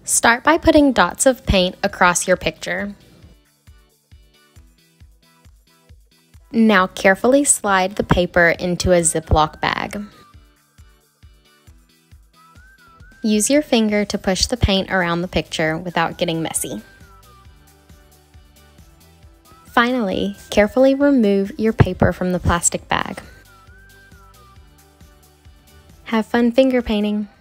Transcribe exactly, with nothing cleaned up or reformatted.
Start by putting dots of paint across your picture. Now carefully slide the paper into a Ziplock bag. Use your finger to push the paint around the picture without getting messy. Finally, carefully remove your paper from the plastic bag. Have fun finger painting!